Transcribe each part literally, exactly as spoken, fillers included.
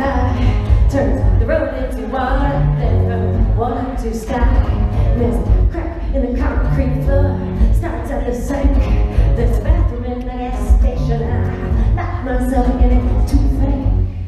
I turn the road into water, then from water to sky. There's a crack in the concrete floor, starts at the sink. There's a bathroom in the gas station. I lock myself in it to think.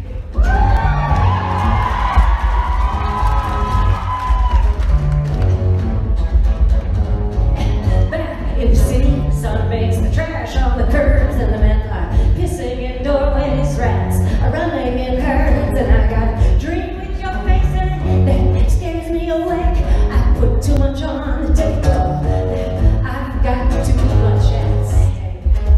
Back in the city, sun bakes the trash on the curbs, and the men are pissing in doorways. Rats are running in herds, and I got a dream with your face in it that scares me awake. I put too much on the table. I've got too much at stake.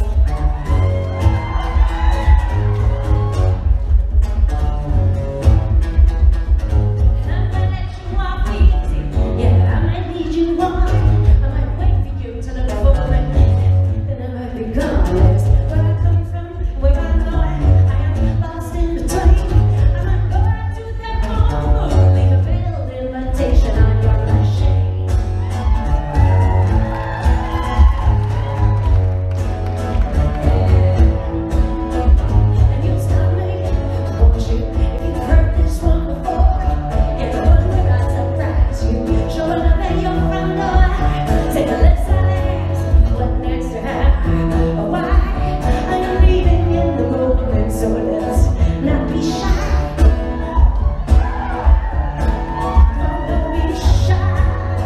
And I'm gonna let you off easy. Yeah, I might lead you on. I might wait for you to look for me. Then I might be gone. That's where I come from, where I'm going. I am lost in between. I might go out to that home, leave a veiled invitation on your machine. And you'll stop me, won't you? If you've heard this one before, you're the one where I surprise you, showing up at your front door. Take a listen, ask what next to have, or why are you leaving in the moment? So let's not be shy. Don't be shy.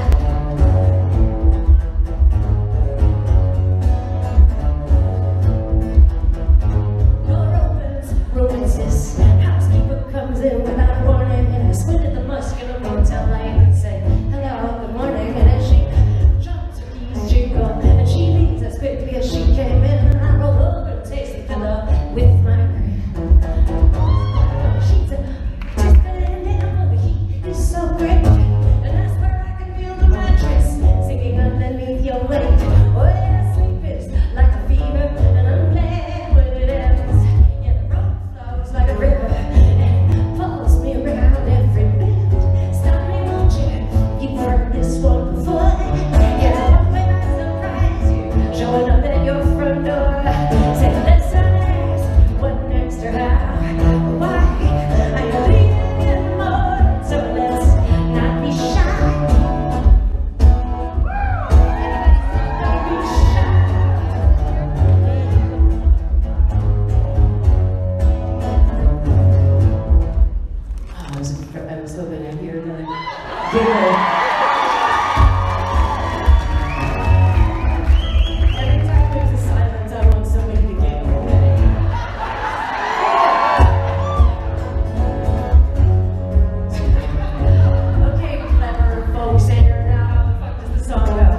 Door opens, room exists. Housekeeper comes in without a warning, and I squint at the muscular motel light and say, hello, good morning. And as she jumps, her keys jingle, and she leaves as quickly as she came in, and I roll over and taste the pillow with my grin. She's a twisted and nimble, the heat is so great, and that's where I can feel the mattress sinking underneath your weight. Oh yeah, sleep is like a fever, and I'm glad when it ends. Yeah, the road flows like a river and follows me around every bend. Stop me, won't you? You've heard this one before. Yeah, the one where I surprise you, showing up at your front door. Say, let's not ask what next or how, why are you leaving in the morning? So let's not be shy. Don't be shy. Oh, I was, I was hoping I'd hear another giggle. Every time there's a silence, I want somebody to giggle. Okay, clever folk singer, now how the fuck does the song go?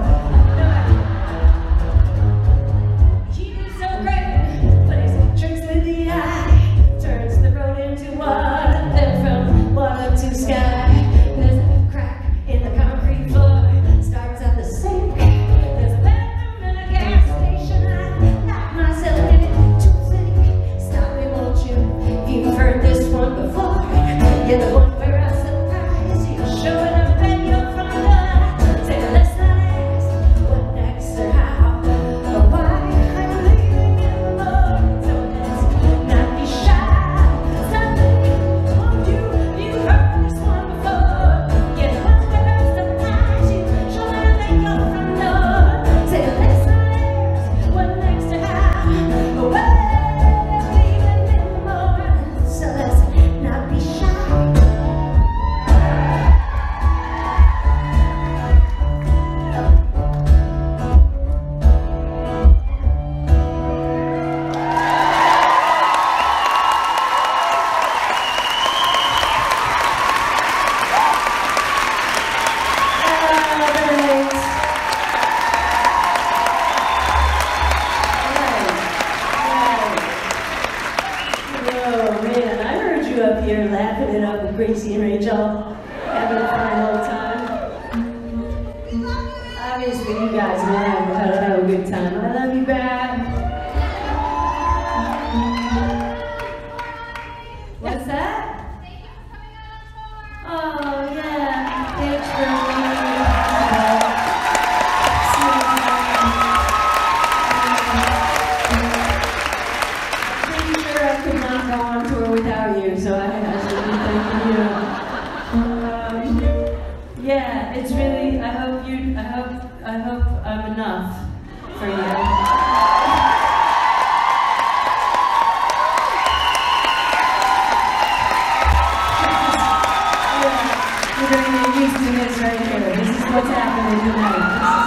He is so great, plays tricks with the eye, turns the road into water, then from water to sky. There's a crack in the concrete floor, starts at the sink. There's a bathroom in a gas station. I lock myself in it to think. Stop me, won't you? You've heard this one before. You're the one where I surprise you, showing up at your front door. Say, let's not ask what next or how, or why I'm leaving in the morning. So let's not be shy. Stop me, won't you? You've heard this one before. You're the one where I surprise you, showing up at your front door. Say, let's not ask what next or how, or why I'm leaving in the morning. So let's not be shy. Oh man, I heard you up here laughing it up with Gracie and Rachel, having a fine old time. Obviously, you guys will have, have, have a good time. I love you back. What's that? Oh yeah, thanks for I'm pretty sure I could not go on tour without you, so I had enough for you. You're going to get used to this right here. This is what's happening tonight.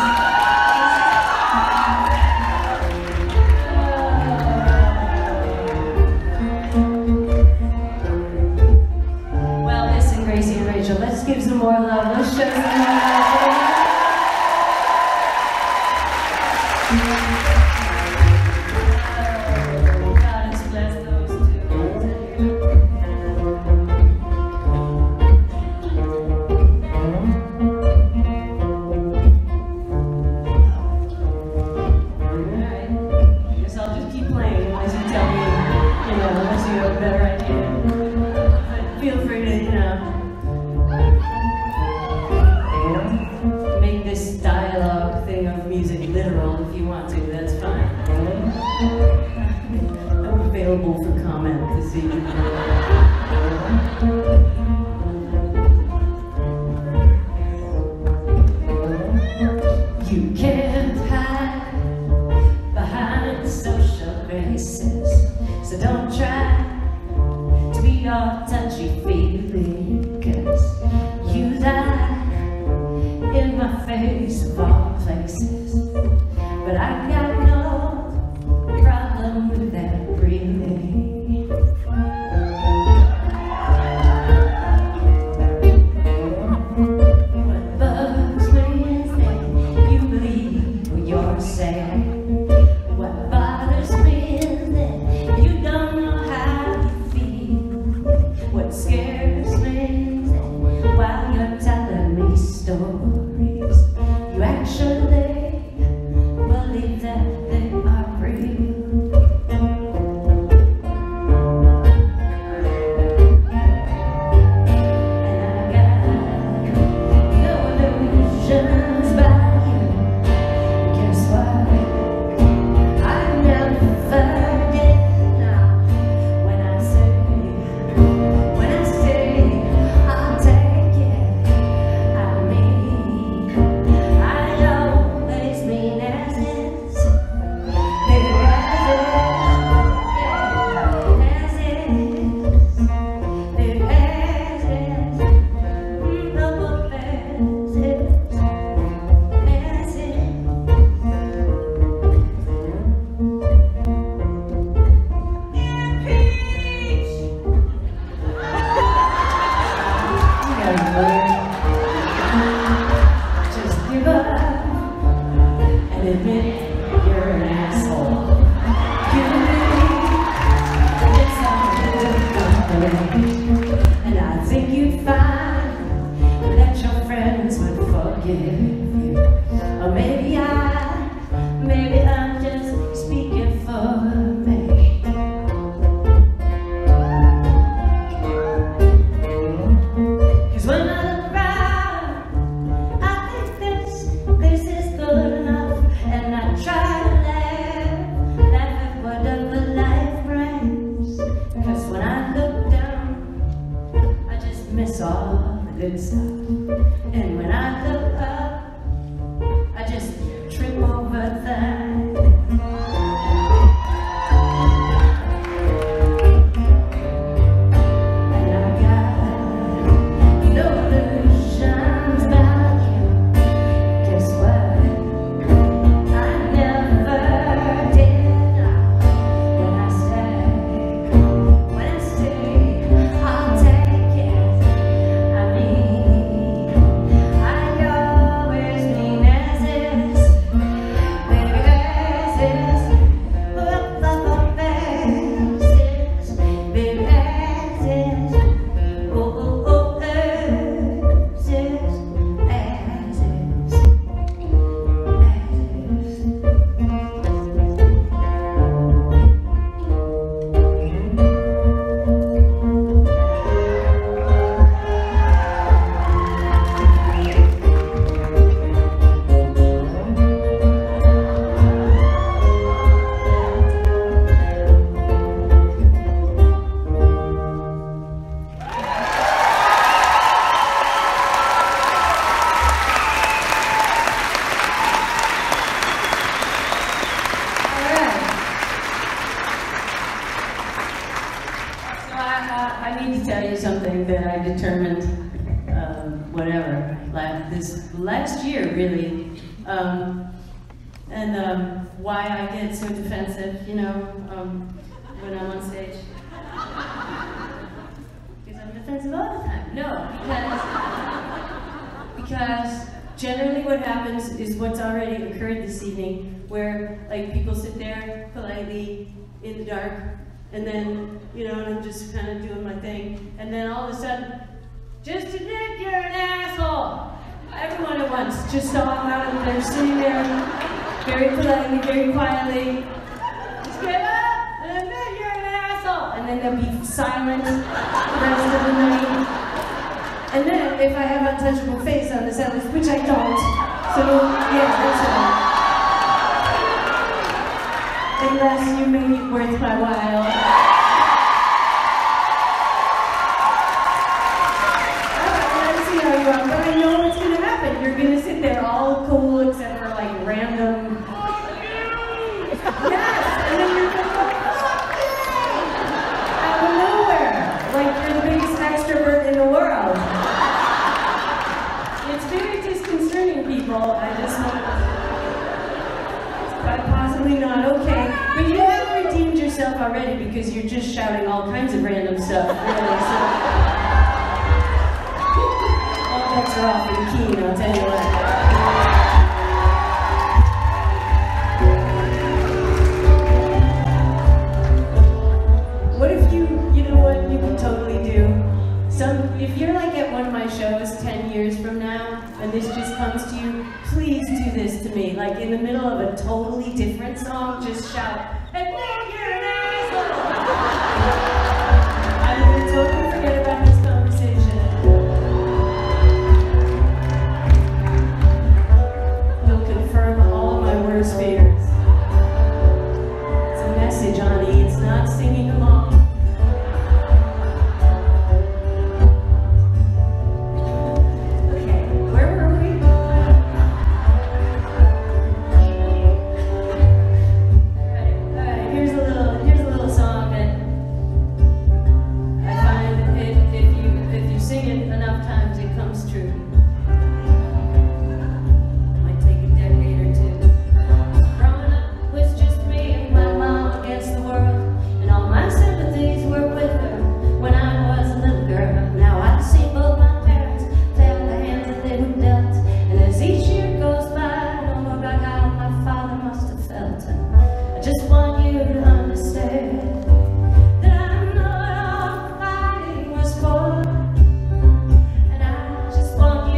Well, listen, Gracie and Rachel, let's give some more love. Let's show some more love. For comment this evening. You can't hide behind social graces, so don't try to be all touchy-feely, 'cause you lie in my face of all places, but I got no problem with that breathing. Yes. something that I determined, um, whatever, like this last year, really. Um, and um, why I get so defensive, you know, um, when I'm on stage. Because I'm defensive all the time. No, because, because generally what happens is what's already occurred this evening, where like people sit there politely in the dark, and then, you know, and I'm just kind of doing my thing, and then all of a sudden, just admit you're an asshole! Everyone at once, just all out of there, sitting there, very politely, very quietly, just get up and admit you're an asshole! And then they'll be silent the rest of the night. And then, if I have untouchable face on the set list, which I don't, so yeah, that's all. Unless you make it worth my while. Let's see how you are, but I know what's going to happen. You're going to sit there all cool except for like random... Yes! And then you're going to go, fuck yeah! Out of nowhere. Like you're the biggest extrovert in the world. It's very disconcerting, people. I just want but possibly not okay. But you have redeemed yourself already because you're just shouting all kinds of random stuff, really. So all bets are off in Keene, I'll tell you what. What if you, you know what you can totally do? Some, if you're like at one of my shows ten years from now, and this just comes to you, please do this to me. Like in the middle of a totally different song, just shout, admit you're an asshole! I'm gonna totally forget about this conversation. You'll confirm all of my worst fears. It's a message, Ani. It's not singing along. Just want you to understand that I know what all the fighting was for, and I just want you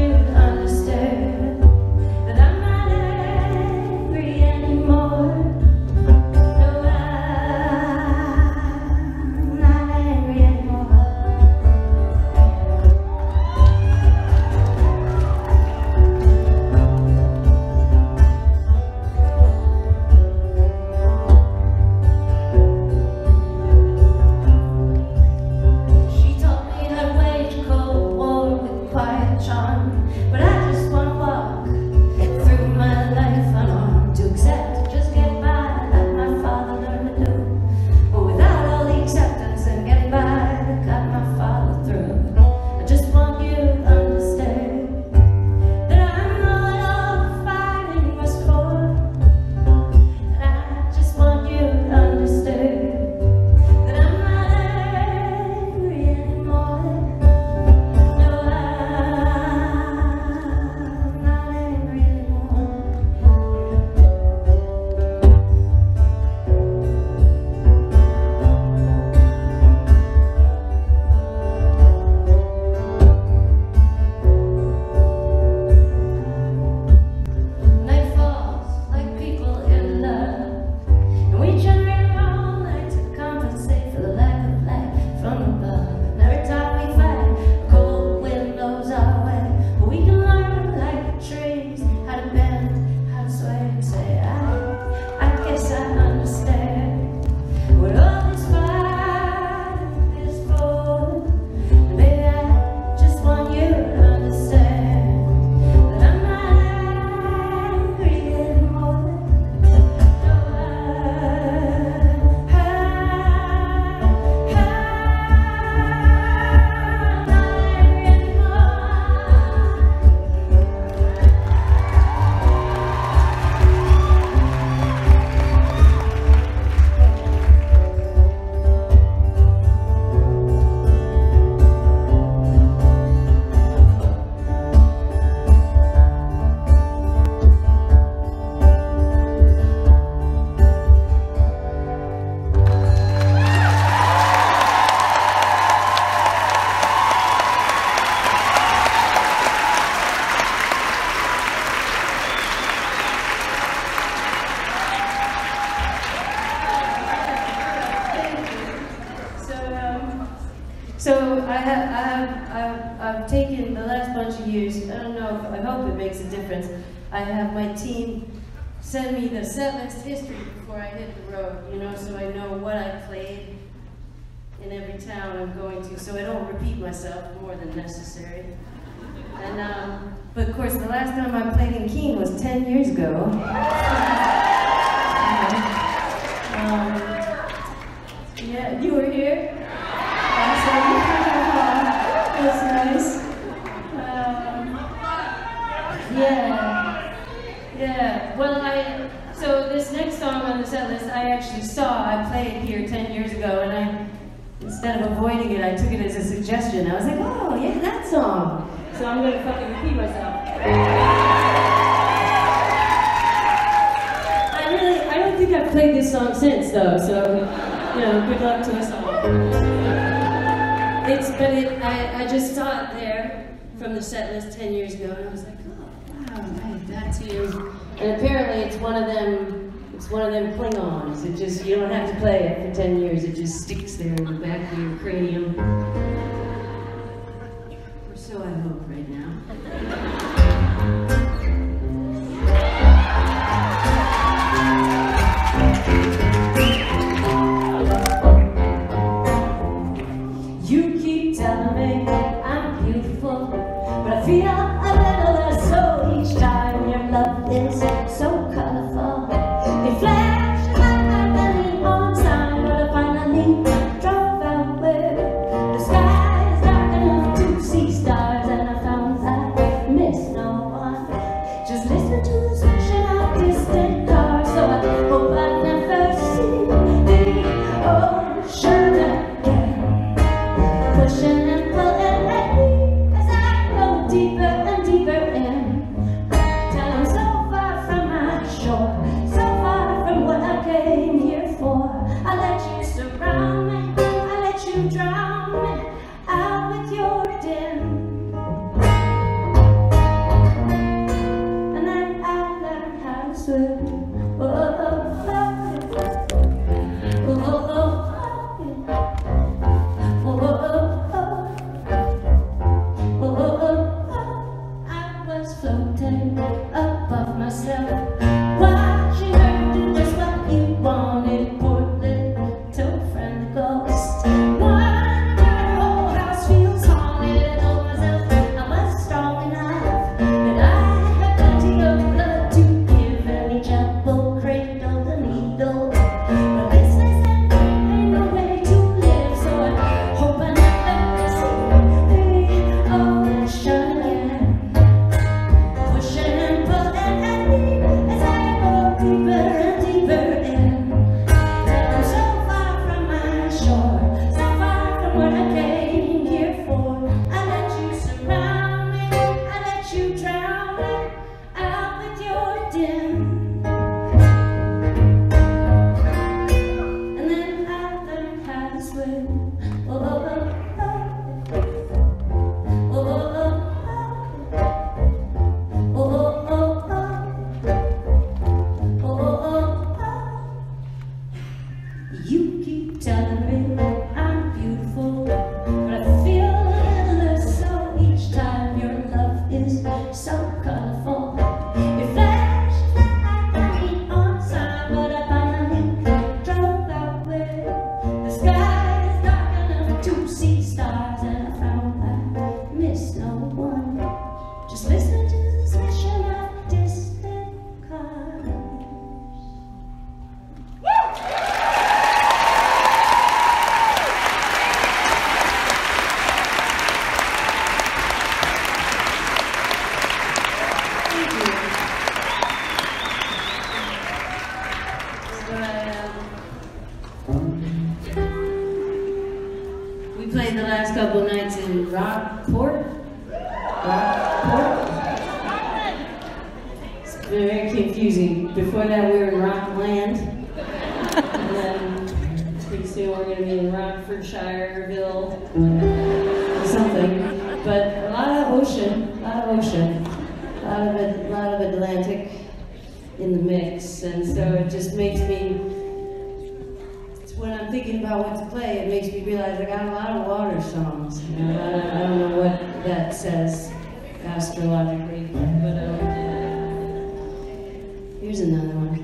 I've, I've, I've taken the last bunch of years, I don't know, if, I hope it makes a difference. I have my team send me the set list history before I hit the road, you know, so I know what I played in every town I'm going to, so I don't repeat myself more than necessary. And, um, but of course, the last time I played in Keene was ten years ago. um, yeah, you were here? Awesome. That's nice. Um, yeah. Yeah. Well, I, so this next song on the set list, I actually saw, I played here ten years ago, and I, instead of avoiding it, I took it as a suggestion. I was like, oh, yeah, that song. So I'm gonna fucking repeat myself. I really, I don't think I've played this song since, though, so, you know, good luck to us all. It's, but it, I, I just saw it there from the set list ten years ago, and I was like, oh, wow, right, that's you. And apparently it's one of them, it's one of them Klingons. It just, you don't have to play it for ten years, it just sticks there in the back of your cranium. Or so I hope right now. Telling me I'm beautiful, but I feel a little less so each time. Your love is so colorful. They flash like a neon sign, but I finally drove out where the sky is dark enough to see stars, and I found I miss no one. Just listen to the swishing of distant cars, so I hope I never see the ocean again. Pushing and pulling at me as I go deeper and deeper in. Till I'm so far from my shore, so far from what I came here for. I let you surround me, I let you drown me out with your din. And then I learned how to swim. Oh, oh, oh, oh, oh, oh, oh. Floating above myself, watching her do just what you wanted. Poor little friendly ghost. Wonder her whole house feels haunted. I told myself I was strong enough, that I had plenty of blood to give, and each apple cradled a needle. But this isn't ain't no way to live, so I hope I never see the ocean again. Before that, we were in Rockland, and then pretty soon we're going to be in Rockfordshireville, or something. But a lot of ocean, a lot of ocean, a lot of a lot of Atlantic in the mix, and so it just makes me. When I'm thinking about what to play, it makes me realize I got a lot of water songs. You know, I, I don't that says astrologically, but uh, here's another one.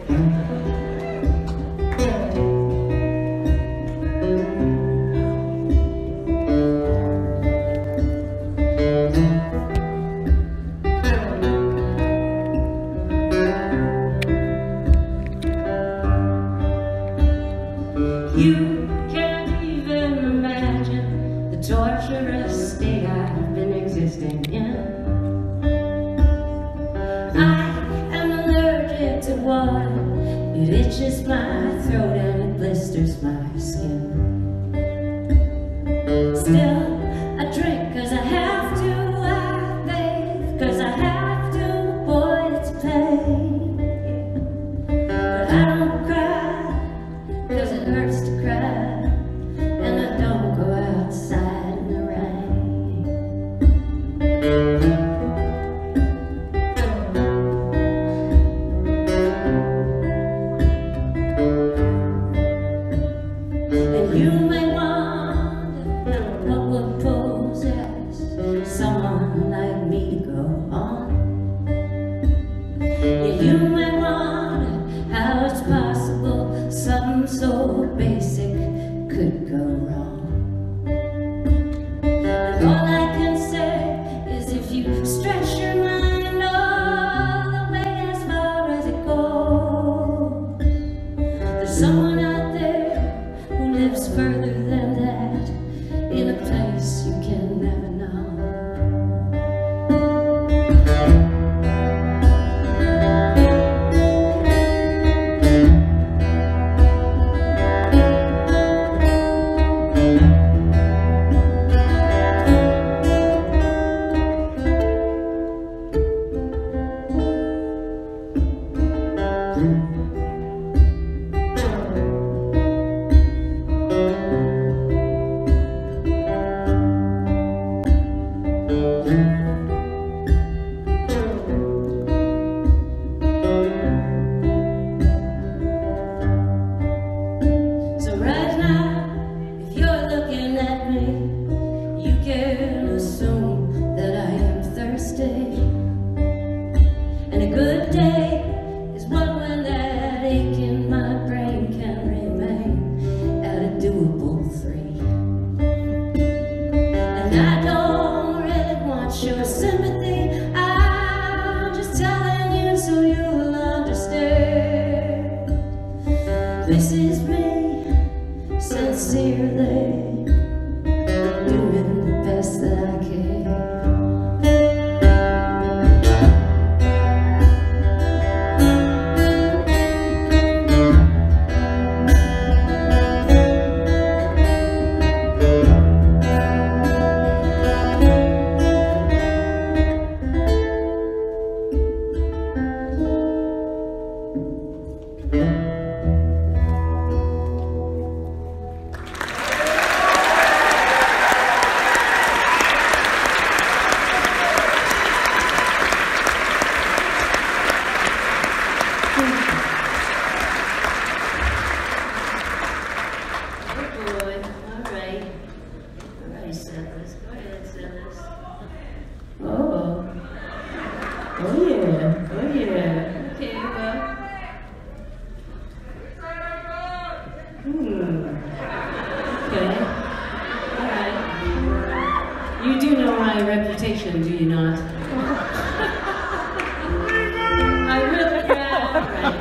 You can't even imagine the torturous state I've been existing in. I am allergic to water. It itches my throat and it blisters my skin. Still, I drink cause I have to, I bathe cause I have to avoid its pain. But I don't cry cause it hurts to cry, and I don't go outside in the rain. And you may wonder what would possess someone like me to go on. Yeah, you may wonder how it's possible something so basic could go wrong. And all I can say is if you stretch your mind all the way as far as it goes, there's someone out there who lives further than that, in a place you can never know. So right now, if you're looking at me, you can assume that I am thirsty. And a good day is one when that ache in my brain can remain at a doable three. And I don't really want your sympathy, I'm just telling you so you'll understand. This is me, sincerely, doing the best that I can. Reputation, do you not? I really, yeah, right.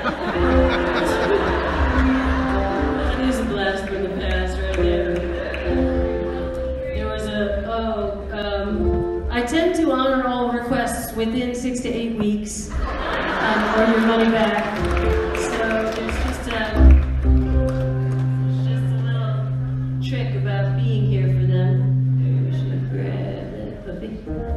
That is a blast from the past right there. There was a, oh, um, I tend to honor all requests within six to eight weeks, um, or your money back. So it's just a, it's just a little trick about being here for them. Maybe we should grab that puppy.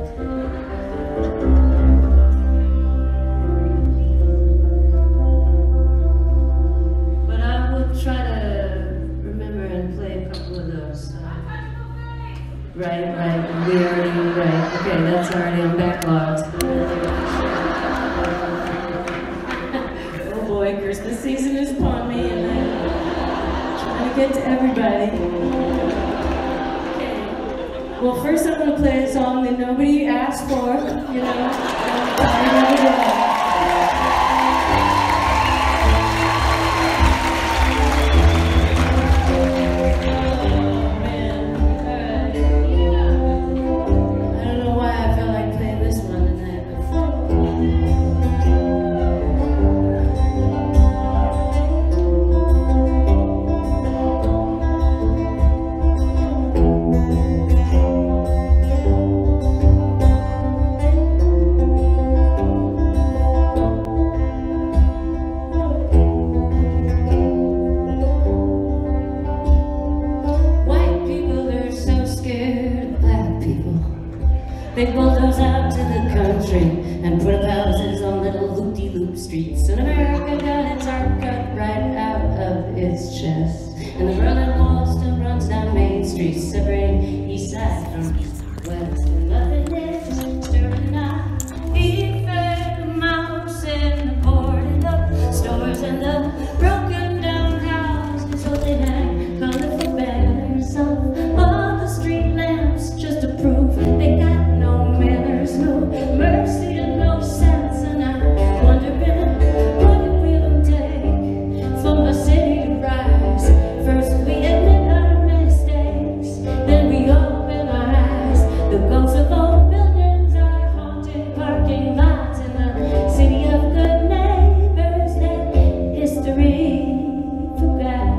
But I will try to remember and play a couple of those. Uh, right, right, we already, right, okay, that's already on backlogged. Oh boy, Christmas season is upon me and I'm trying to get to everybody. Okay. Well, first I'm going to play a song that nobody asked for, you know. They bulldoze out to the country and put up houses on little loop-de-loop streets. And America got its heart cut right out of its chest. And the Berlin Wall still runs down Main Street, separating east side from west. And nothing is stirring now. He fed the mouse in the boarded up stores and the broken down houses. So they hang colorful banners of all the street lamps just to prove they got no mercy and no sense, and I'm wondering what it will take for my city to rise. First we admit our mistakes, then we open our eyes. The ghosts of old buildings are haunting parking lots in the city of good neighbors that history forgot.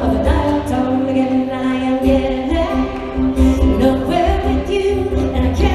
I can't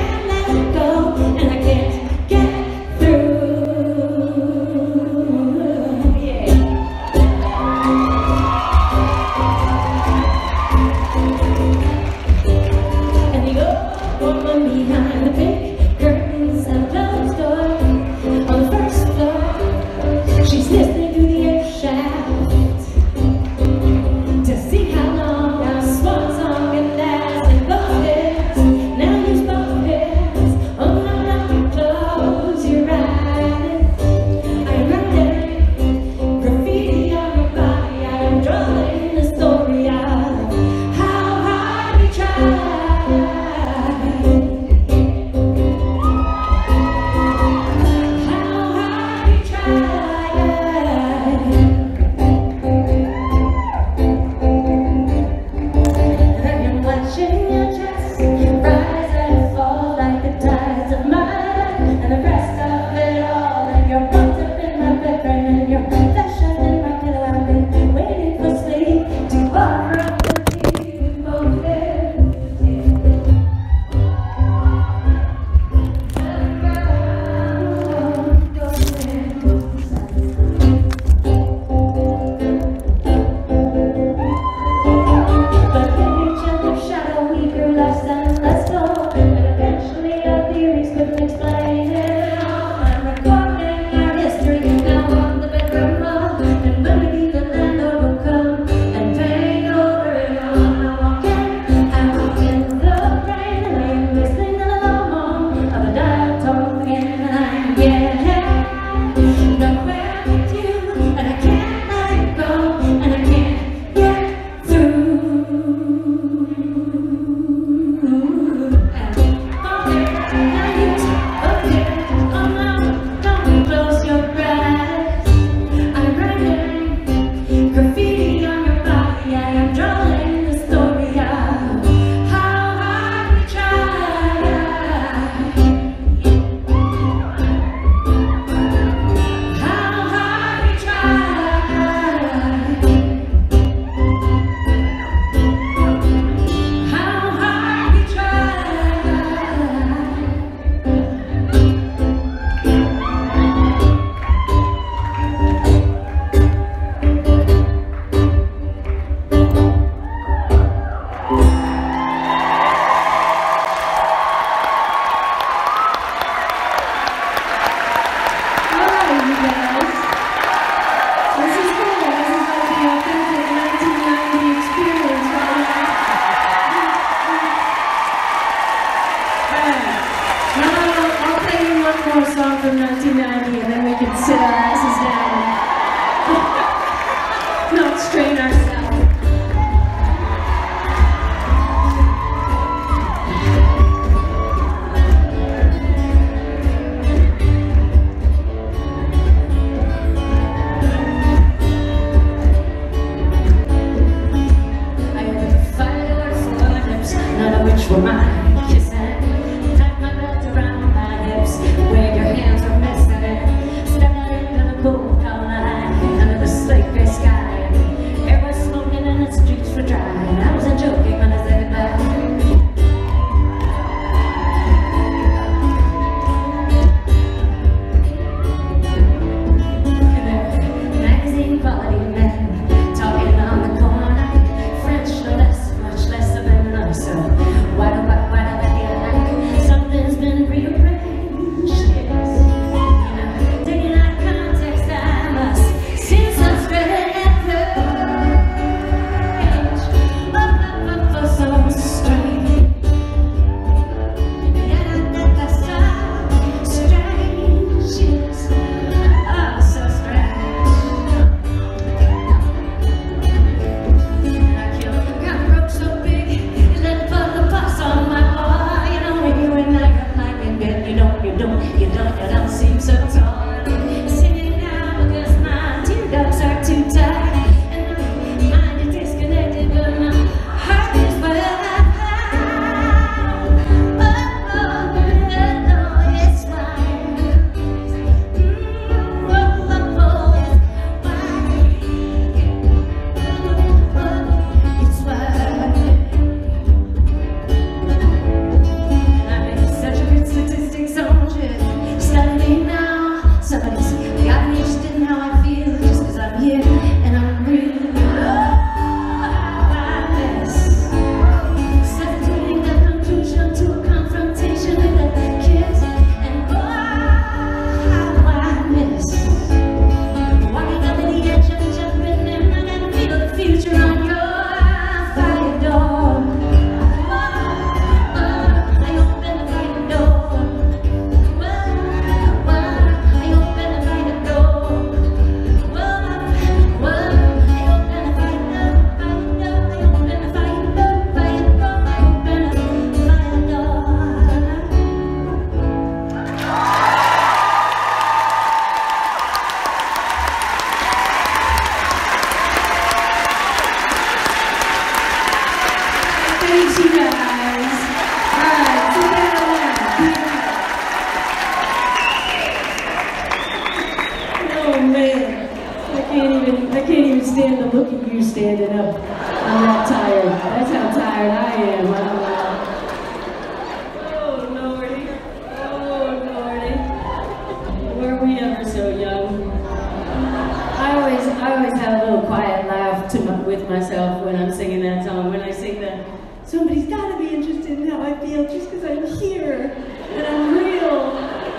with myself when I'm singing that song. When I sing the, somebody's got to be interested in how I feel just because I'm here and I'm real.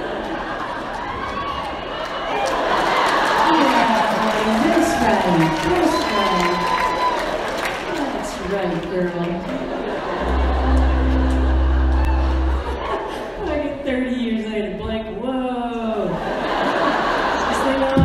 Yeah, that's right, that's right. That's right, girl. Like thirty years later, like, whoa. Is this thing on?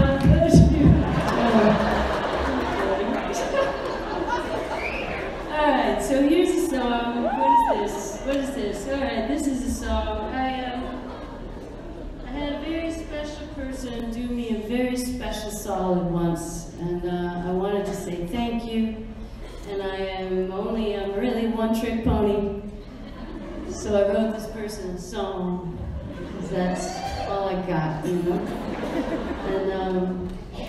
Alright, so here's a song. What is this? What is this? Alright, this is a song. I um, I had a very special person do me a very special solid once, and uh, I wanted to say thank you. And I am only, I'm really one-trick pony. So I wrote this person a song, because that's all I got, you know? And um,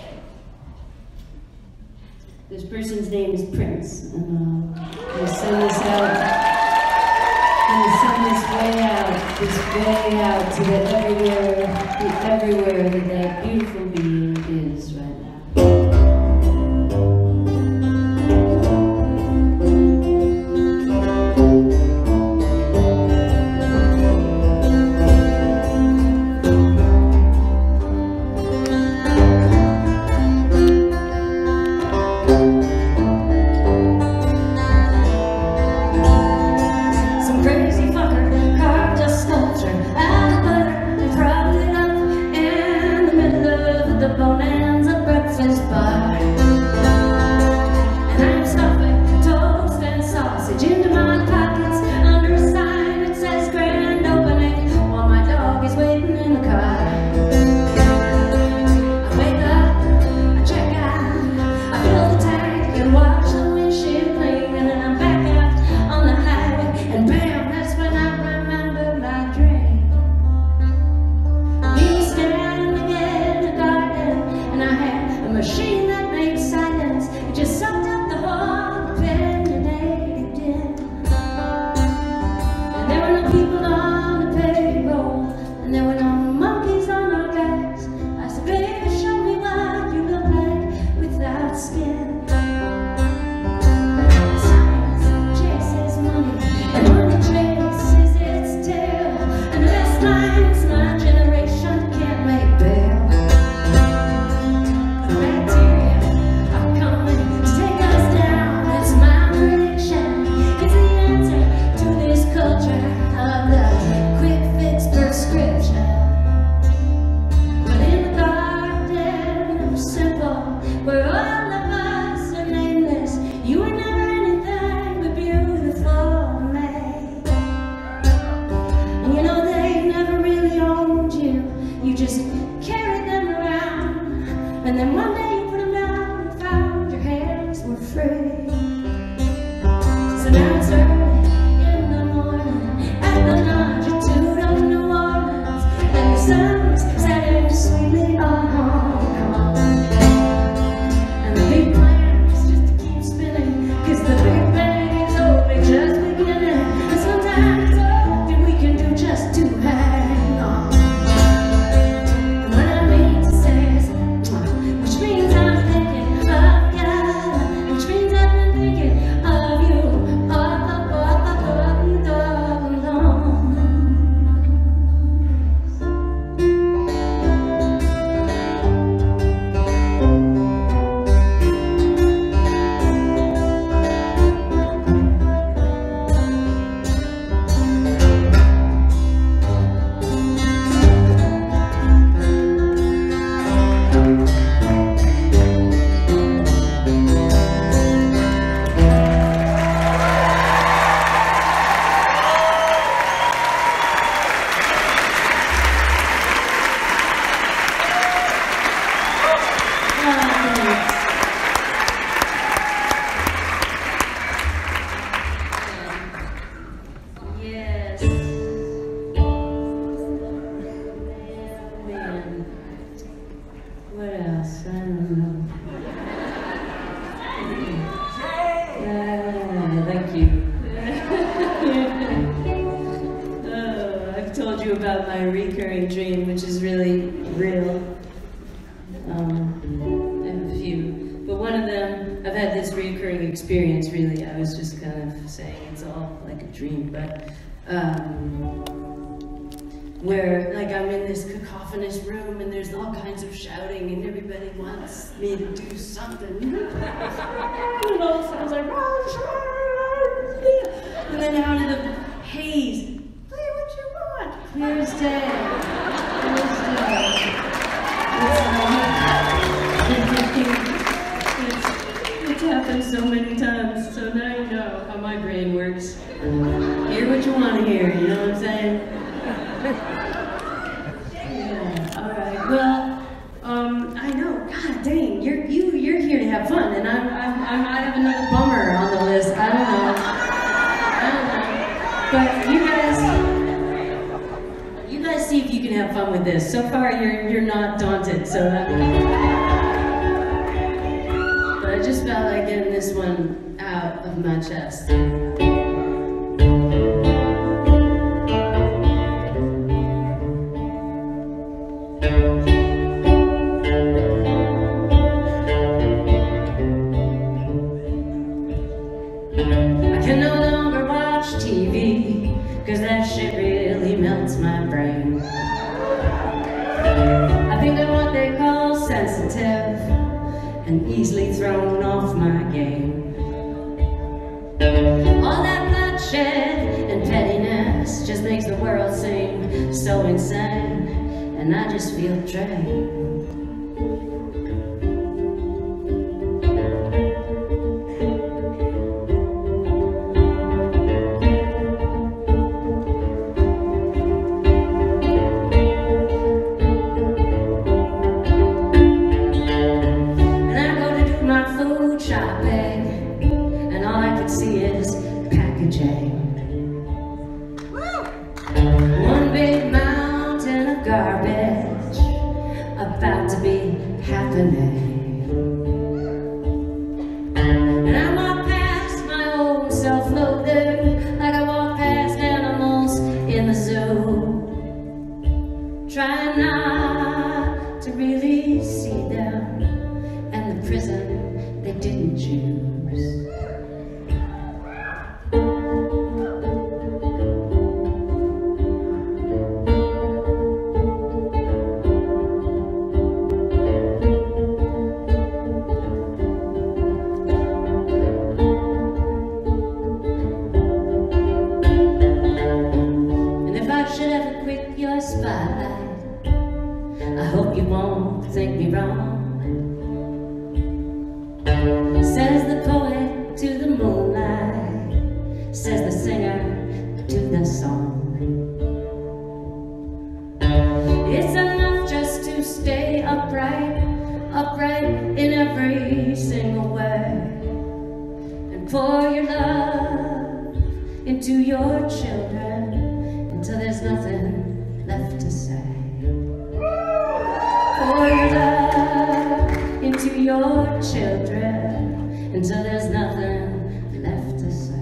this person's name is Prince, and uh, I'm gonna send this out. I'm gonna send this way out, this way out to the everywhere, the everywhere that that beautiful being is right now. About my recurring dream, which is really real. Um, I have a few, but one of them, I've had this recurring experience, really. I was just kind of saying it's all like a dream, but um, where like I'm in this cacophonous room and there's all kinds of shouting and everybody wants me to do something. And all of a sudden I was like, and then out of the haze, play what you want. Clear as day. Clear as day. It's, it's happened so many times, so now you know how my brain works. Hear what you want to hear, you know what I'm saying? Yeah, all right. Well, um, I know. God dang, you're you you're here to have fun, and I'm, I'm, I'm I have another bummer on the list. I don't know. I don't know. But you guys, you guys see if you can have fun with this. So far, you're you're not daunted. So, that, but I just felt like getting this one out of my chest. Cause that shit really melts my brain. I think I'm what they call sensitive and easily thrown off my game. All that bloodshed and pettiness just makes the world seem so insane, and I just feel drained. One big mountain of garbage about to be happening. And I walk past my own self-loathing like I walk past animals in the zoo, trying not to really see them and the prison they didn't choose. I hope you won't think me wrong, says the poet to the moonlight, says the singer to the song. It's enough just to stay upright, upright in every single word, and pour your love into your children until there's nothing left to say. Pour your love into your children until there's nothing left to say.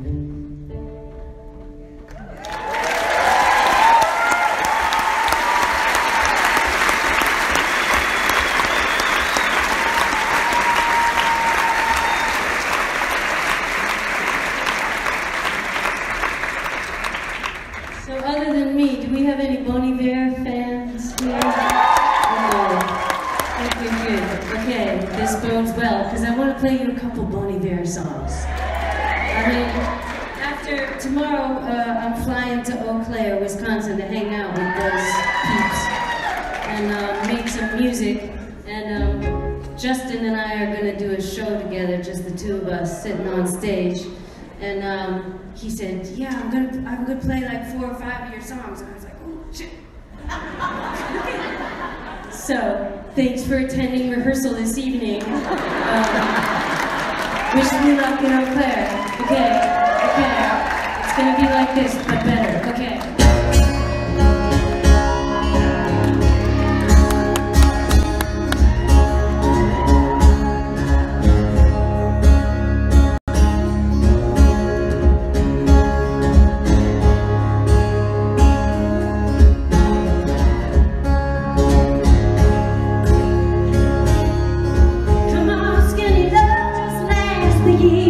So other than me, do we have any Bon Iver fans here? Okay, this bodes well, because I want to play you a couple Bon Iver songs. I mean, after tomorrow, uh, I'm flying to Eau Claire, Wisconsin to hang out with those peeps and uh, make some music. And um, Justin and I are going to do a show together, just the two of us sitting on stage. And um, he said, yeah, I'm going to I'm gonna play like four or five of your songs. And I was like, oh, shit. So, thanks for attending rehearsal this evening. Um, wish me luck in Eau Claire. Okay, okay. It's gonna be like this, but better. Okay. Come on, skinny love, just last the year.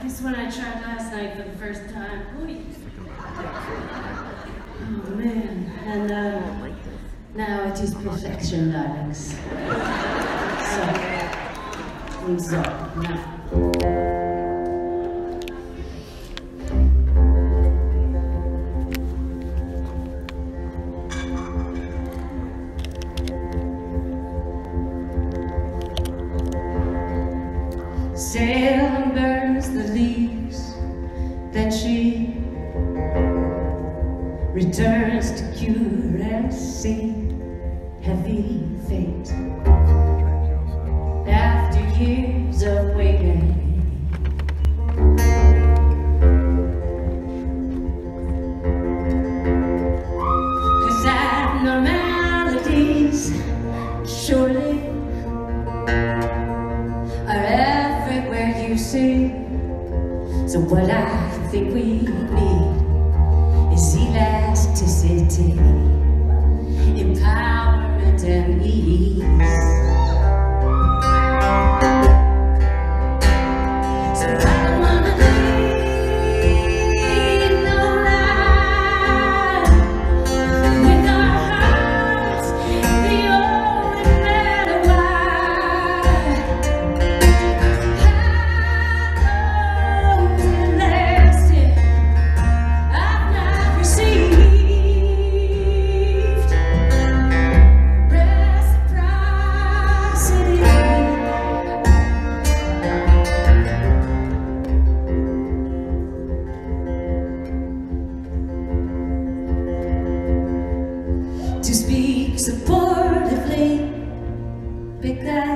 This one I tried last night for the first time. Oy. Oh man, and uh, now it is perfection, darlings. So, and so, now. Salem burns the leaves, then she returns to cure and see heavy fate after years of waiting. Cause abnormalities surely are everywhere you see. So what I think we need is elasticity, empowerment and ease. So I don't wanna lead no life with our hearts the only matter why. How long it lasted, I've not received reciprocity. To speak supportively, big guy,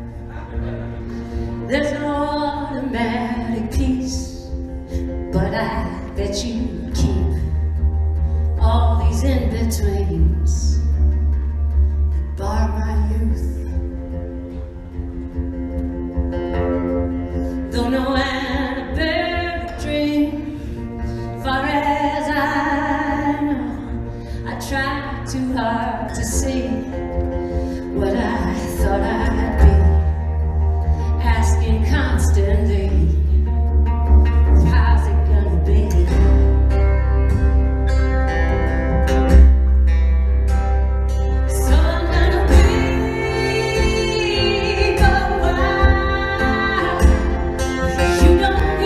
there's no automatic peace, but I bet you keep all these in-betweens that bar my youth. Though no antibiotic dream, far as I know, I tried too hard to see what I thought I'd be, asking constantly, how's it gonna be? So I'm gonna weep a while. You don't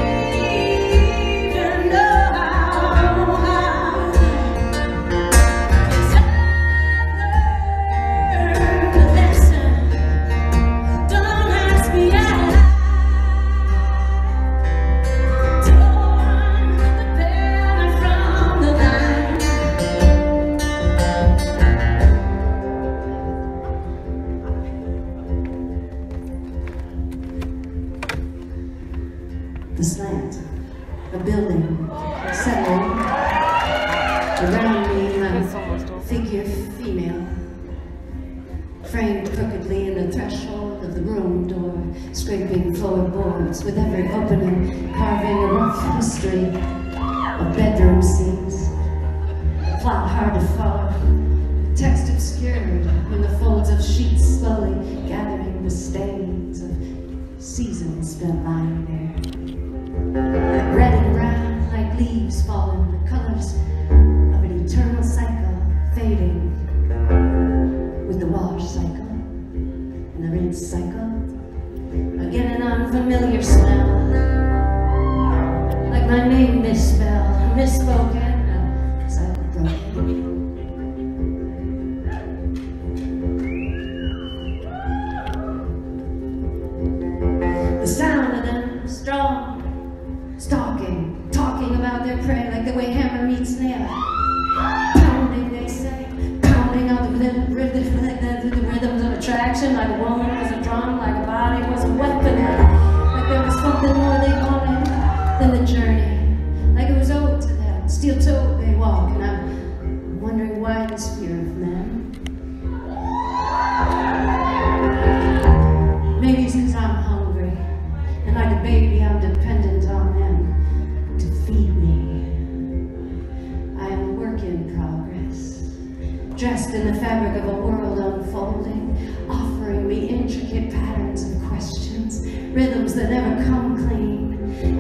even know how. Cause I've learned a lesson. Don't ask me how. Torn the banner from the line. The Slant, a building, settling. Around me, a figure female, framed crookedly in the threshold of the room door, scraping floorboards with every opening, carving a rough history of bedroom scenes. Plot hard to follow, text obscured in the folds of sheets slowly gathering the stains of seasons spent lying there. Red and brown like leaves fallen, the colors of an eternal cycle fading with the wash cycle and the rinse cycle. Again an unfamiliar smell, like my name misspelled, misspoken, a cycle broken. The sound of them strong, stalking, talking about their prey like the way hammer meets nail. Pounding, they say, pounding out the rhythm, rhythm, the rhythms of attraction, like a woman was a drum, like a body was a weapon, like there was something more they wanted than the journey, like it was owed to them, steel-toed they walk, and I'm wondering why this fear of men. Maybe since I'm hungry, and like a baby I'm dependent on them to feed me. I am a work in progress, dressed in the fabric of a world unfolding, offering me intricate patterns of questions, rhythms that never come clean,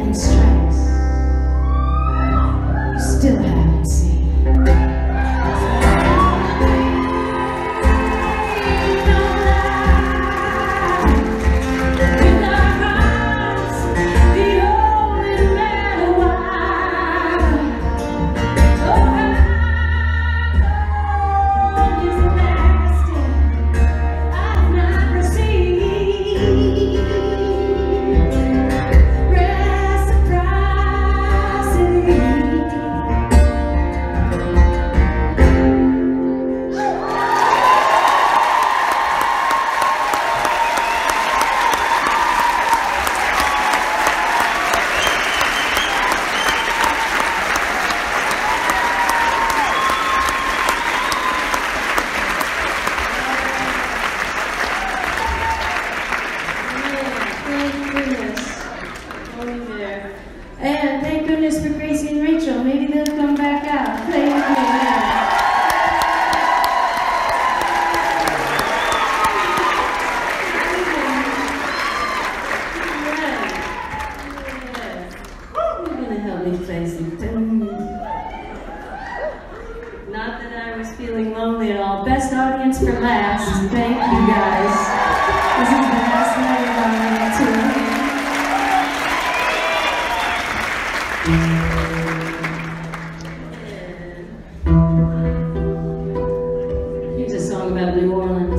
Tony Bear. And thank goodness for Gracie and Rachel. Maybe they'll come back out. Thank you. You're gonna help me play some tunes. Not that I was feeling lonely at all. Best audience for last. Thank you guys. This is the last night of our tour. Here's a song about New Orleans.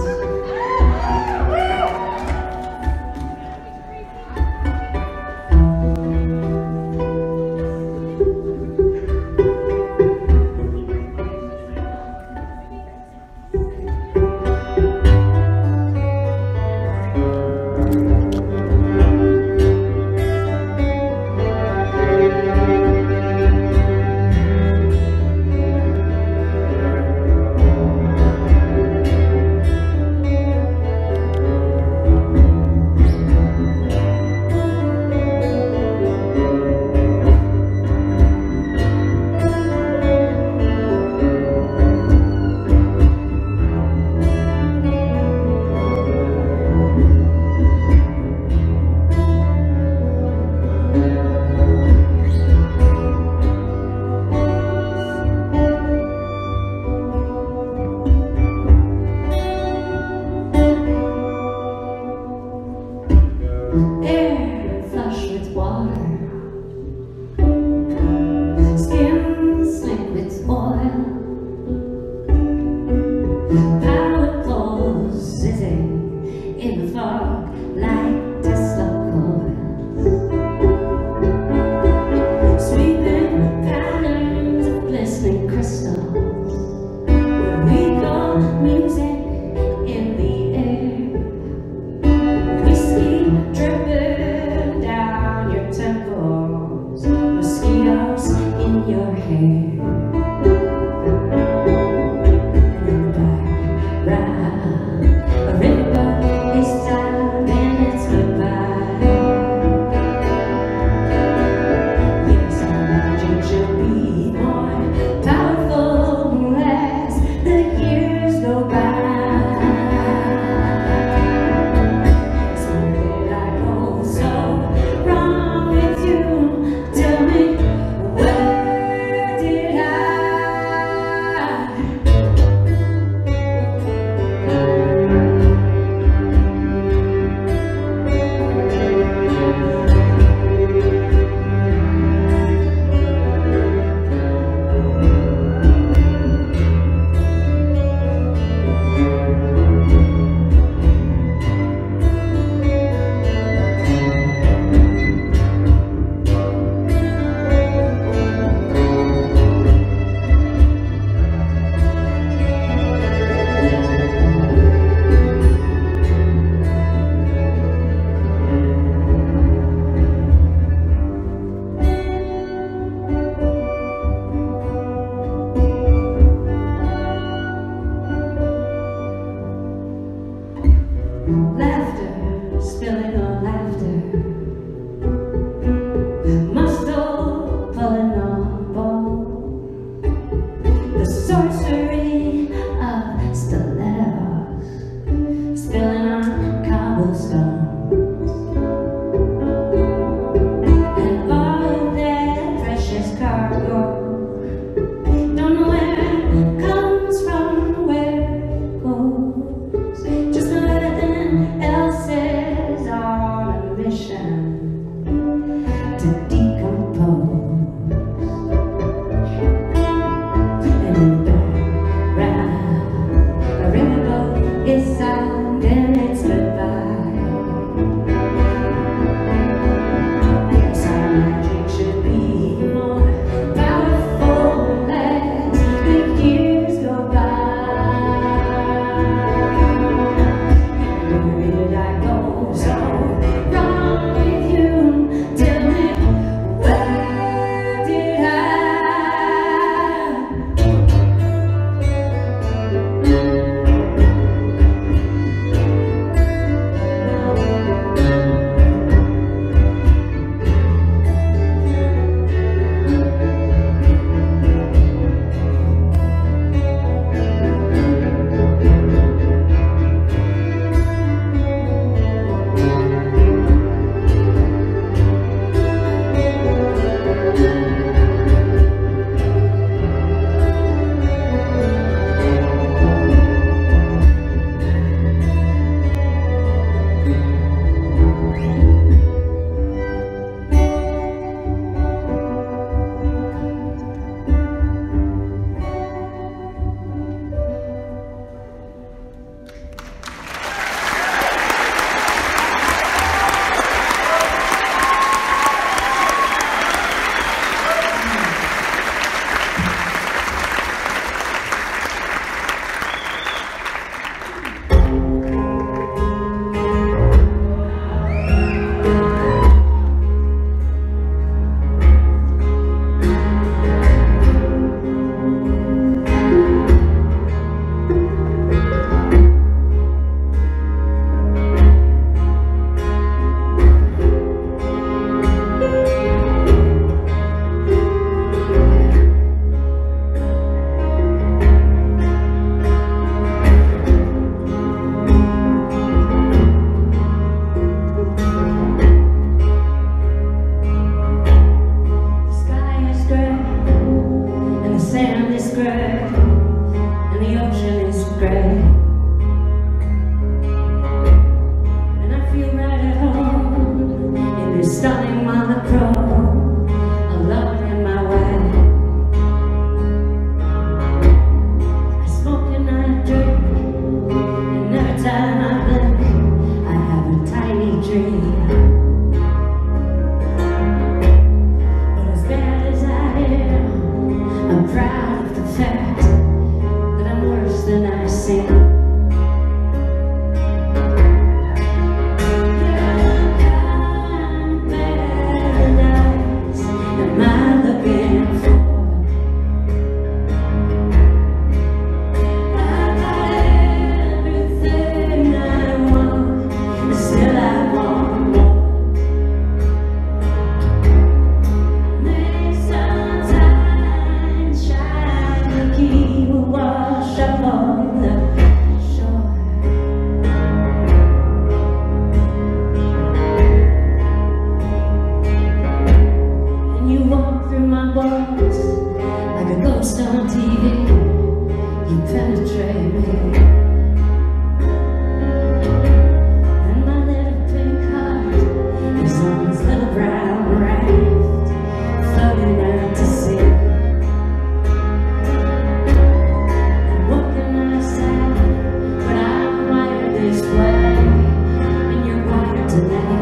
walls like a ghost on T V. You penetrate me, and my little pink heart is on this little brown raft floating out to sea. And what can I say when I'm wired this way and you're wired tonight?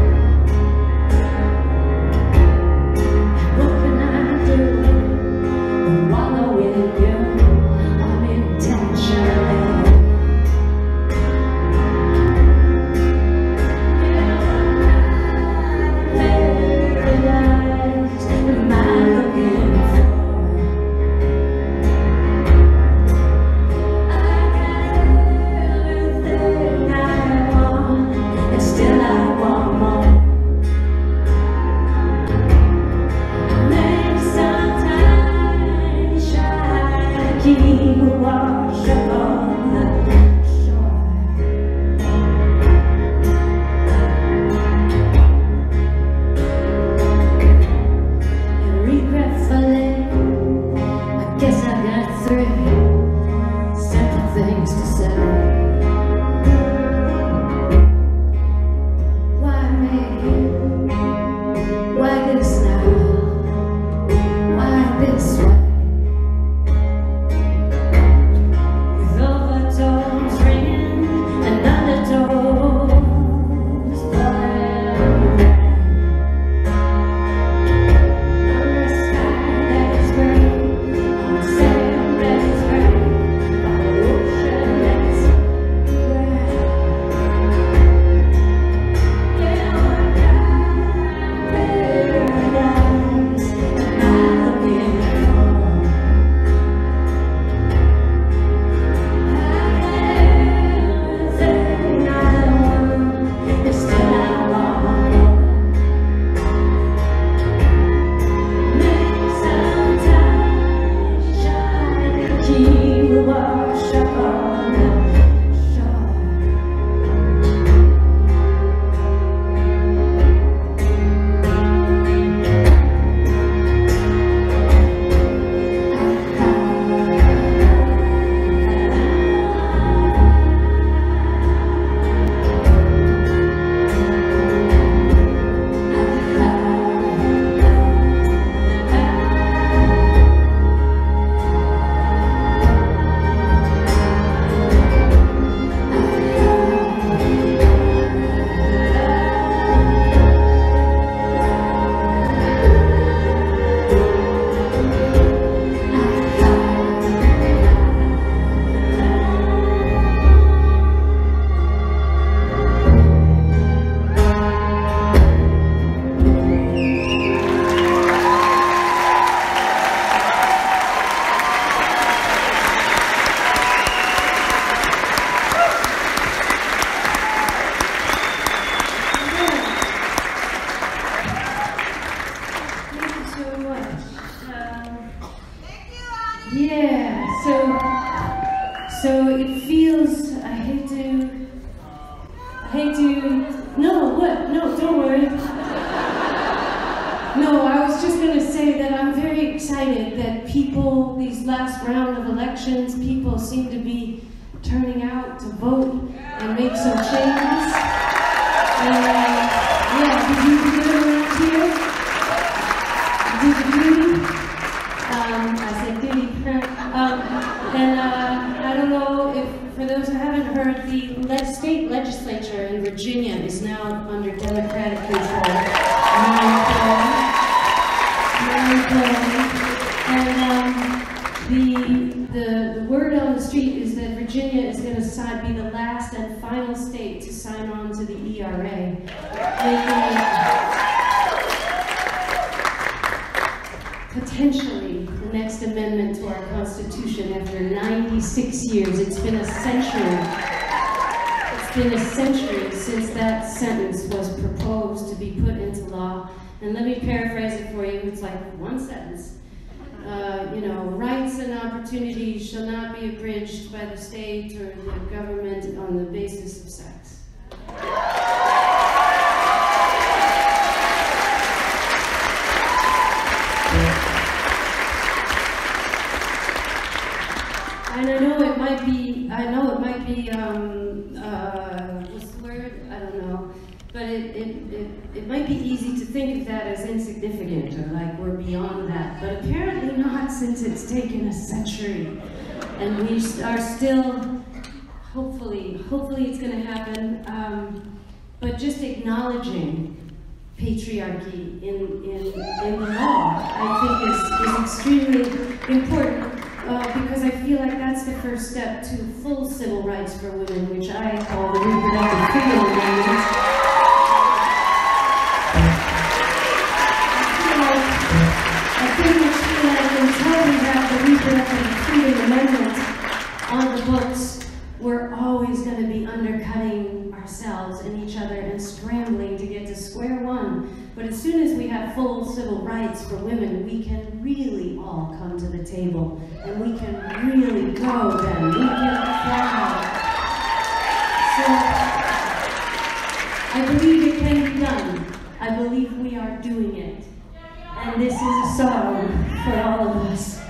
Potentially the next amendment to our Constitution after ninety-six years. It's been a century. It's been a century since that sentence was proposed to be put into law. And let me paraphrase it for you. It's like one sentence. Uh, you know, rights and opportunities shall not be abridged by the state or the government on the basis of sex. And I know it might be, I know it might be, um, uh, what's the word? I don't know. But it, it, it, it might be easy to think of that as insignificant or like we're beyond that. But apparently not, since it's taken a century. And we are still, hopefully, hopefully it's gonna happen. Um, but just acknowledging patriarchy in, in, in the law, I think is, is extremely important. Uh, because I feel like that's the first step to full civil rights for women, which I call the reproductive freedom amendment. I pretty much feel like until we have the reproductive freedom amendment on the books, we're always going to be undercutting ourselves and each other and scrambling to get to square one. But as soon as we have full civil rights for women, we can really all come to the table, and we can really go then. We can fly. So I believe it can be done. I believe we are doing it. And this is a song for all of us.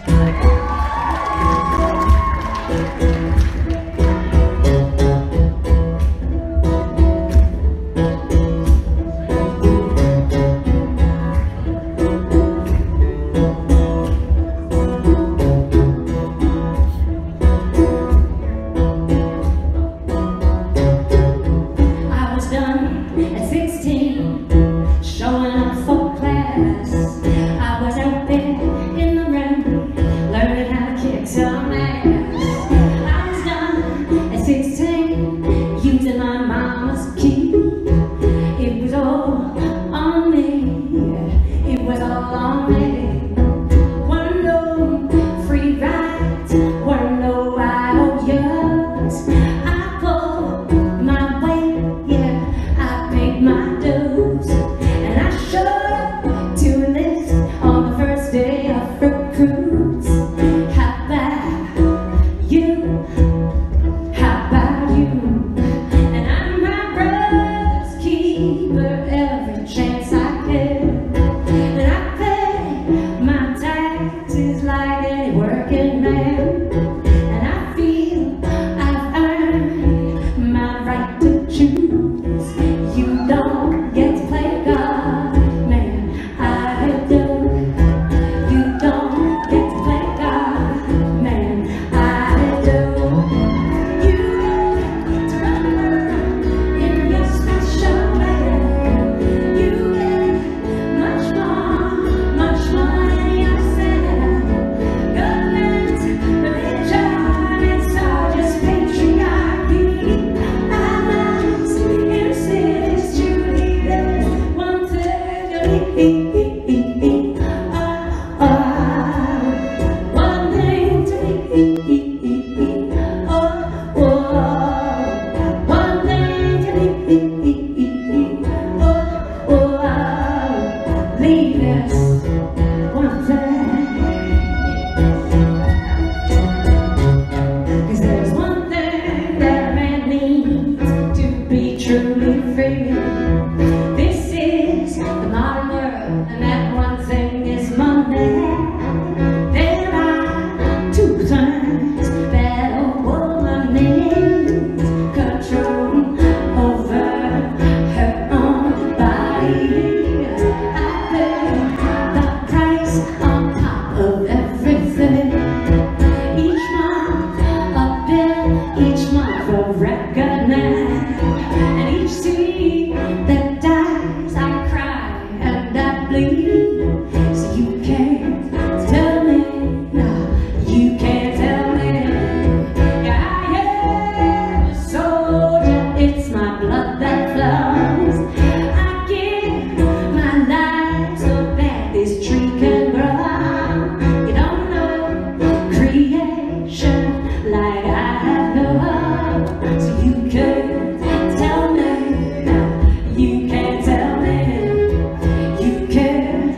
You can't tell me, you can't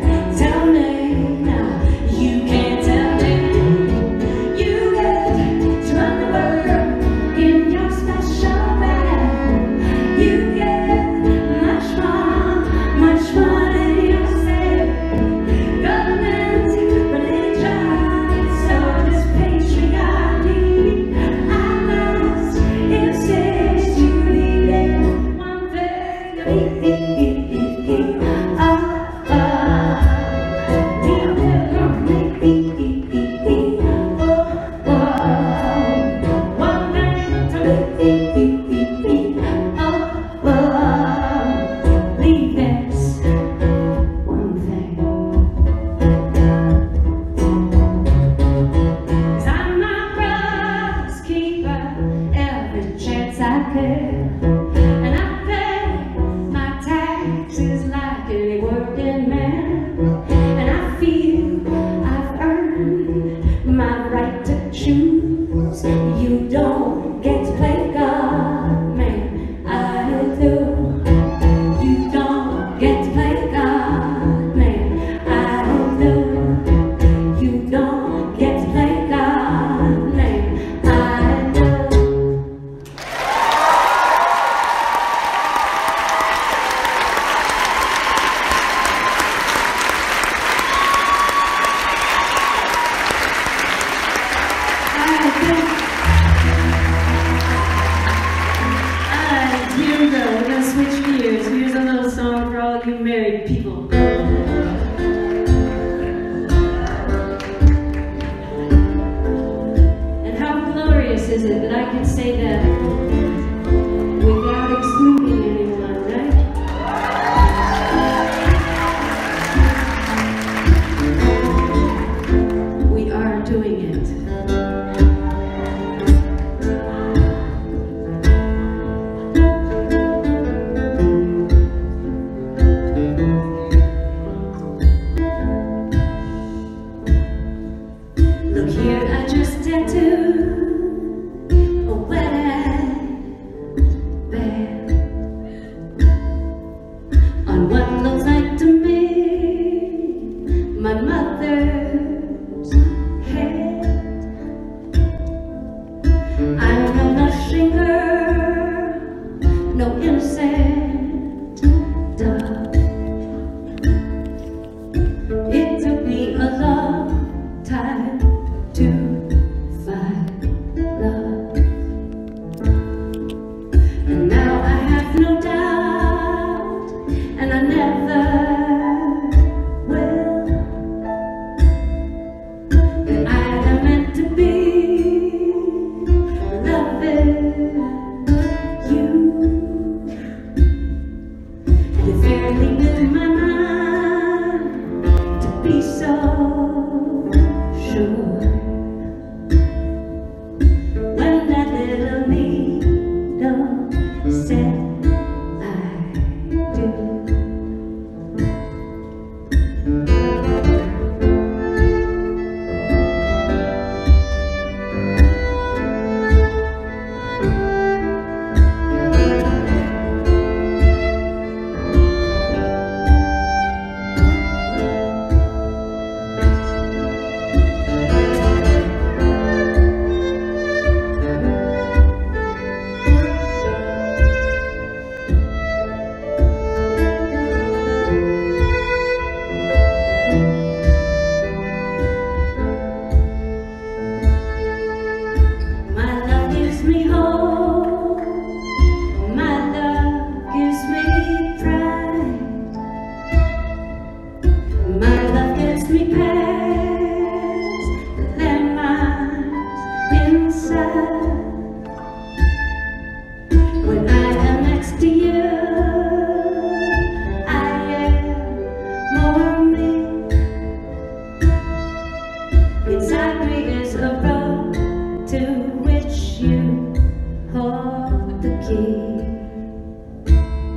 be so sure. When that little needle said I do.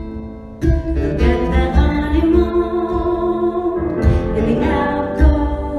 Look at that honeymoon in the Albacore.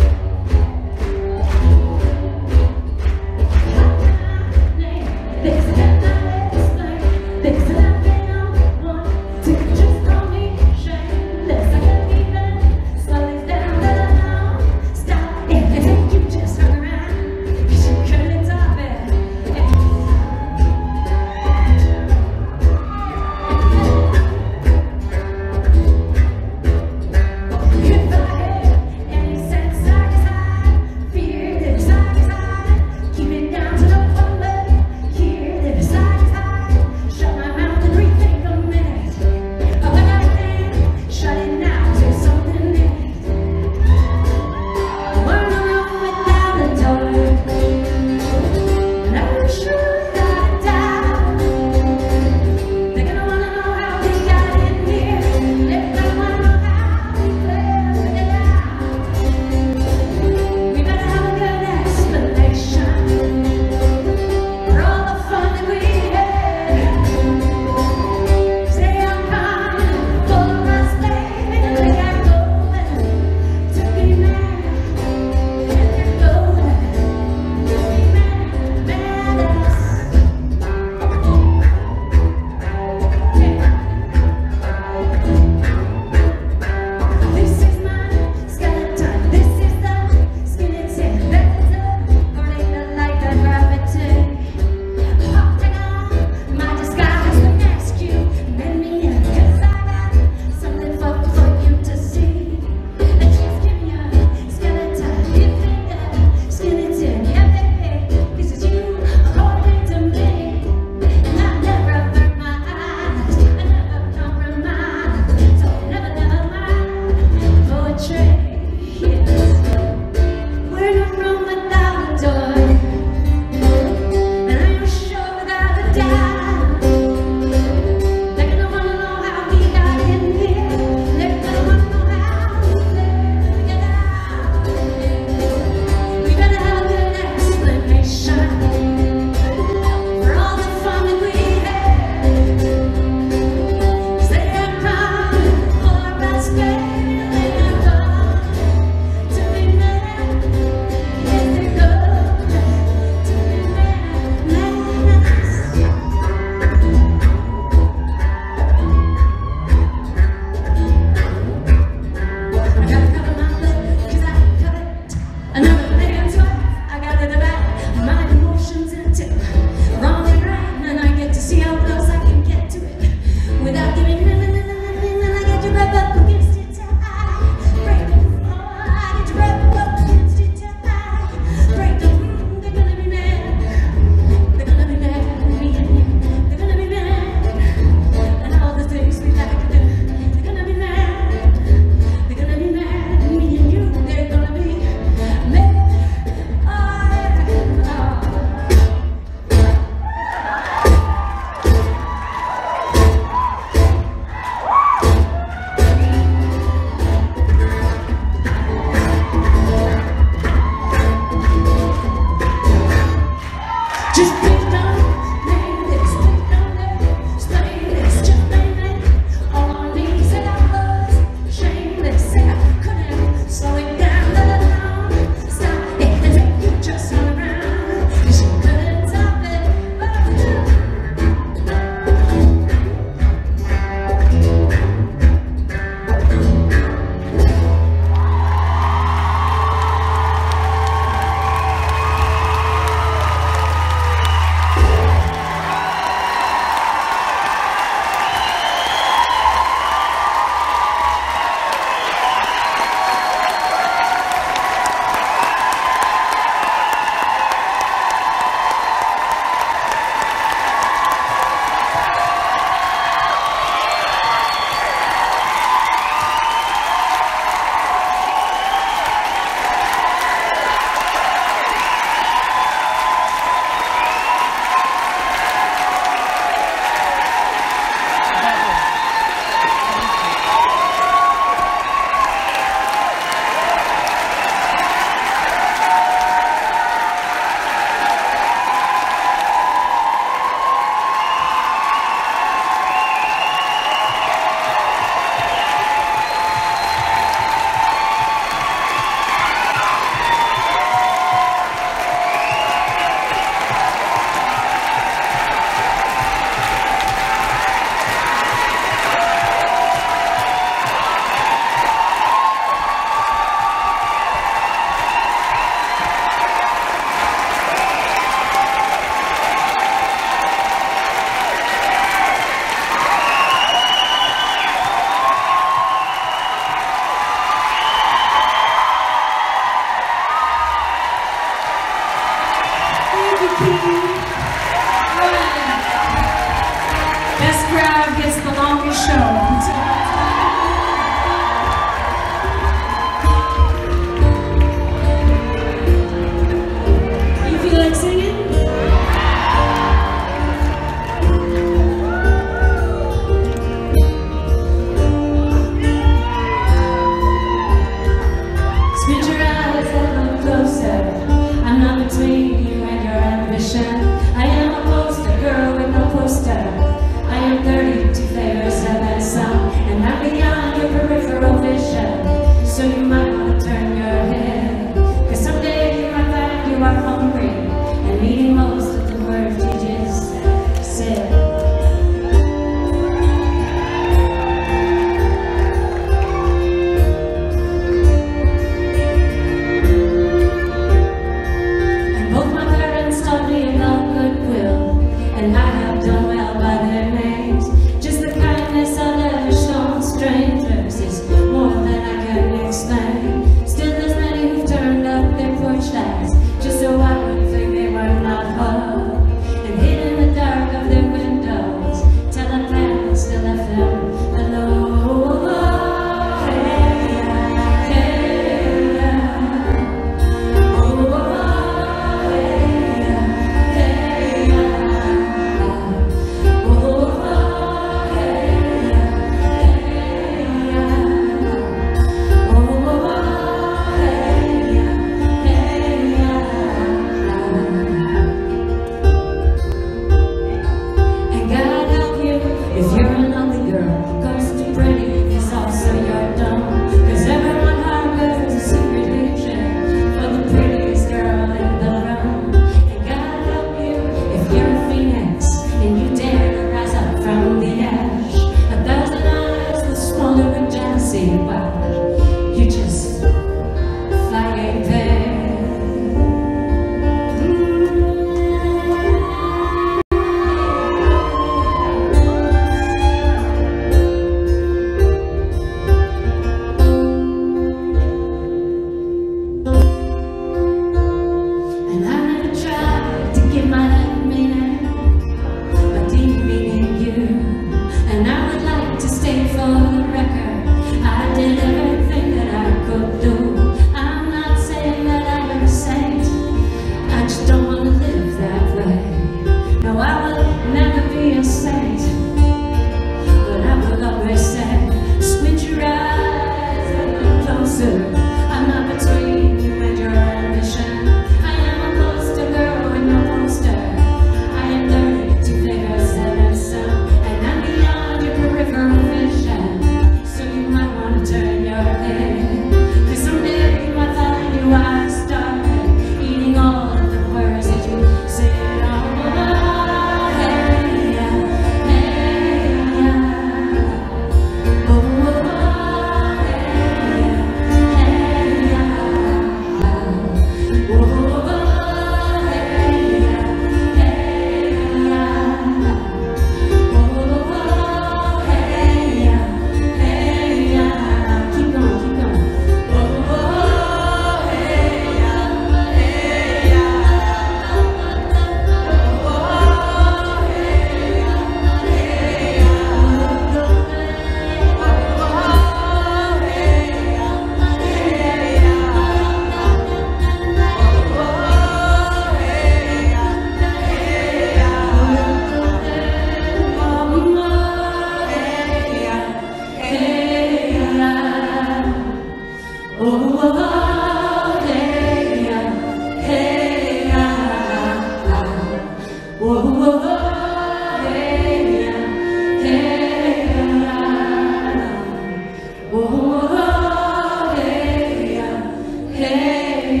say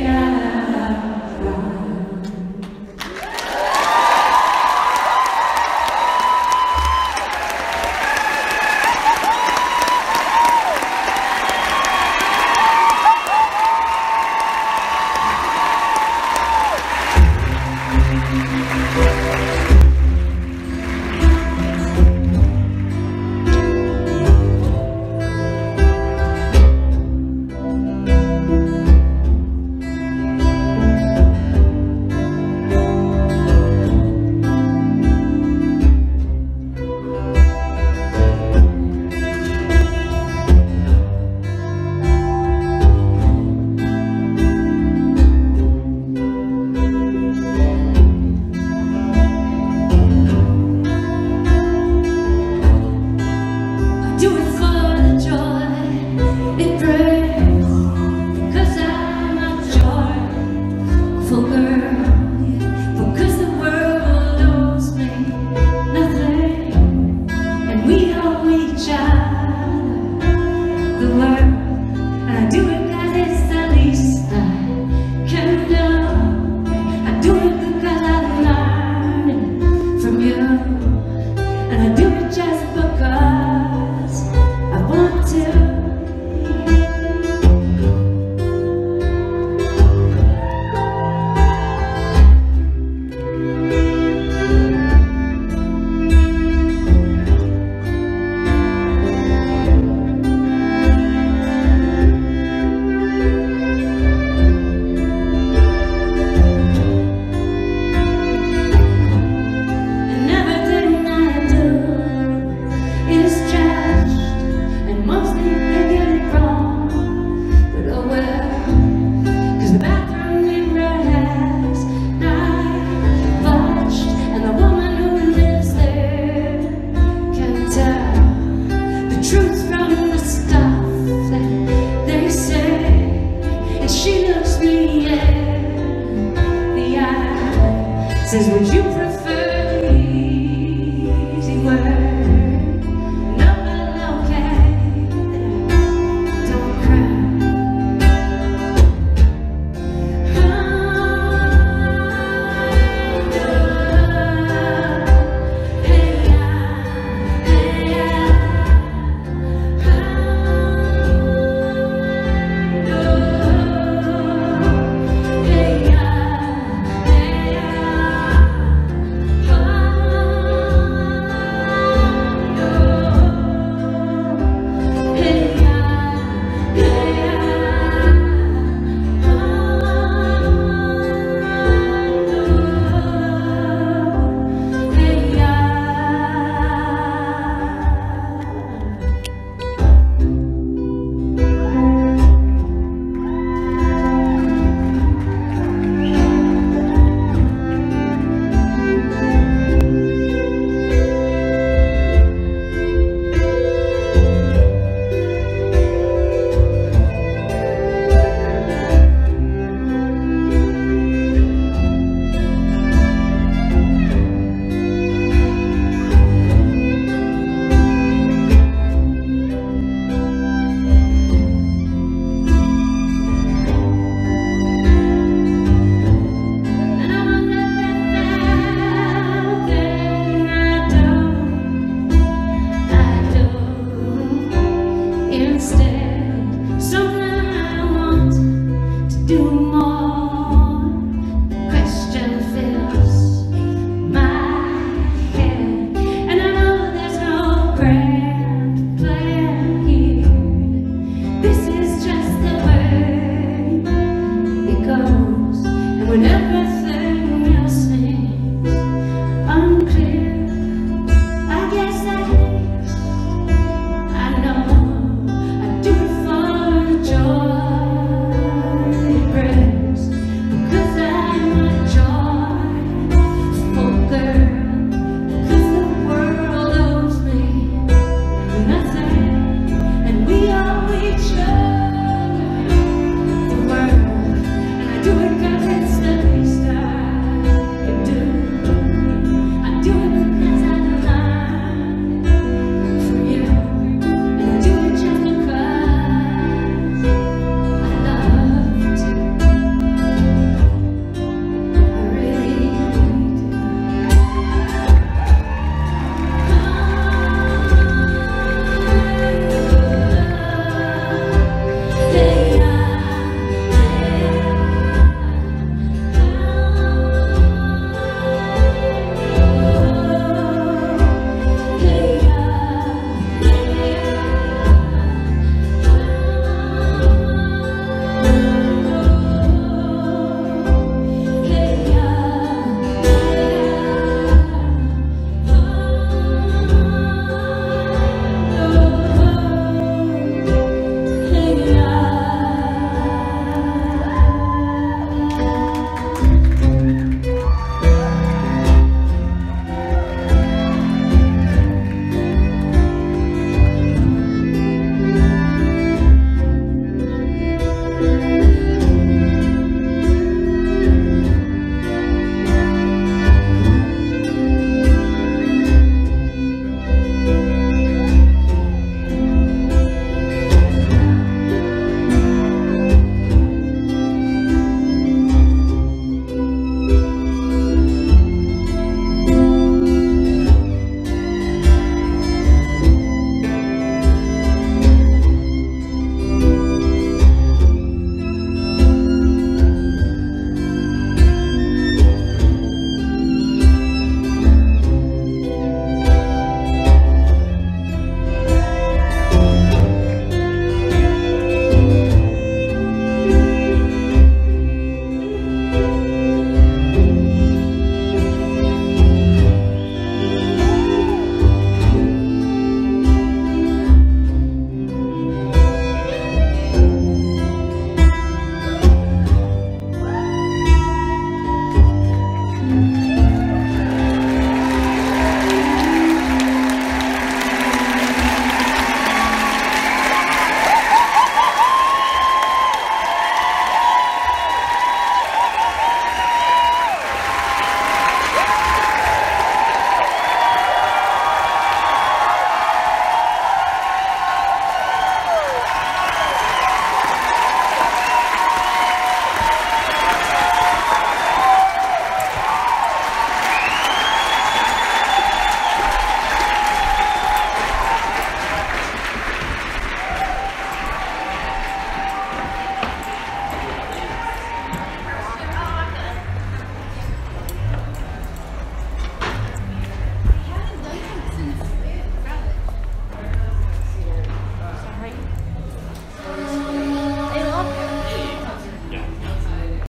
I says, would you prefer